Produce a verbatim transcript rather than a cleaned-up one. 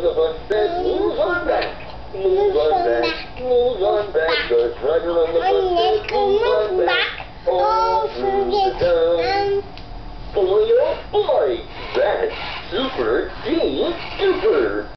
on the bus bed, move on back. Move on back, move on back. Good running on the bus bed, move on back. All through the town. Boy, oh boy, that's super, gee, super.